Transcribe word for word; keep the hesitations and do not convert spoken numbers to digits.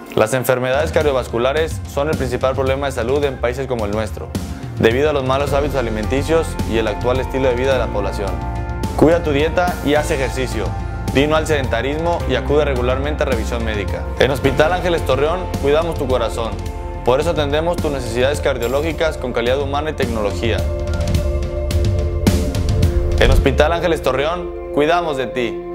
Las enfermedades cardiovasculares son el principal problema de salud en países como el nuestro, debido a los malos hábitos alimenticios y el actual estilo de vida de la población. Cuida tu dieta y haz ejercicio. Di no al sedentarismo y acude regularmente a revisión médica. En Hospital Ángeles Torreón cuidamos tu corazón. Por eso atendemos tus necesidades cardiológicas con calidad humana y tecnología. En Hospital Ángeles Torreón cuidamos de ti.